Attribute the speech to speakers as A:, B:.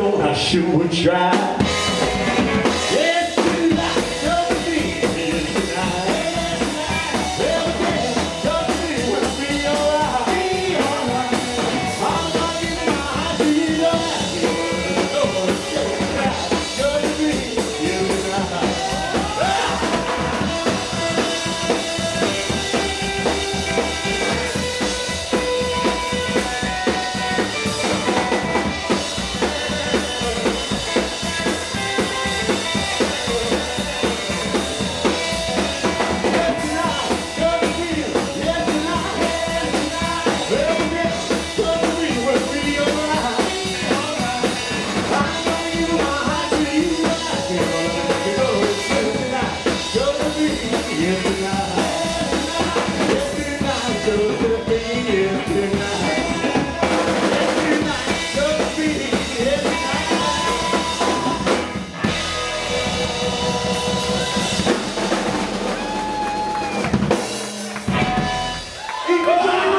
A: know I sure would try. Yes, tonight, come with me. Yes, tonight. Every day, come with me. We'll be alright. I'm gonna give my heart to you tonight. Come with me. Yes, tonight. Go!